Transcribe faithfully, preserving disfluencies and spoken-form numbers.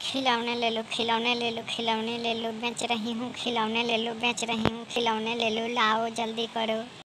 खिलौने ले लो, खिलौने ले लो, खिलौने ले लो, बेच रही हूँ खिलौने ले लो, बेच रही हूँ खिलौने ले लो, लाओ जल्दी करो।